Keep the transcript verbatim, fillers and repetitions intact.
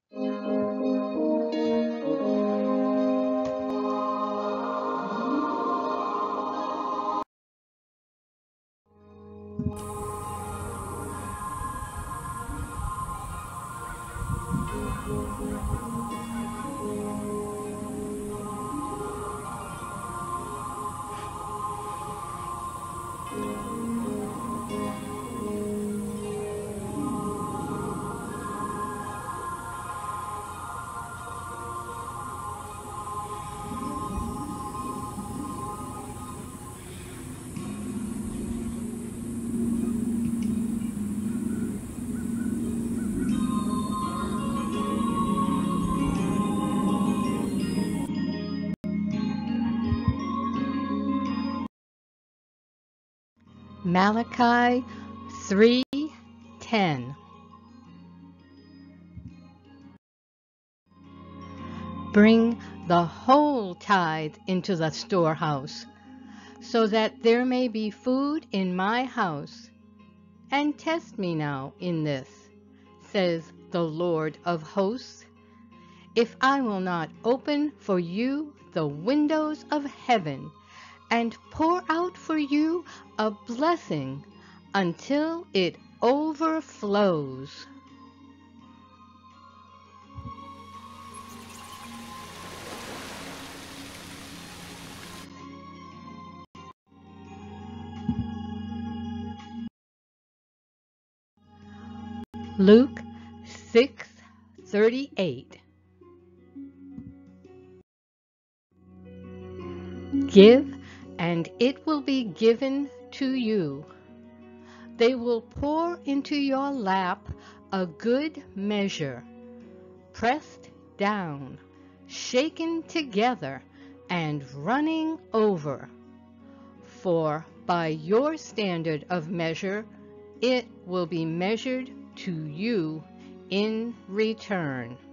Malachi three ten. Bring the whole tithe into the storehouse, so that there may be food in my house. And test me now in this, says the Lord of hosts, if I will not open for you the windows of heaven and pour out for you a blessing until it overflows. Luke six thirty-eight. Give, and it will be given to you. They will pour into your lap a good measure, pressed down, shaken together, and running over. For by your standard of measure, it will be measured to you in return.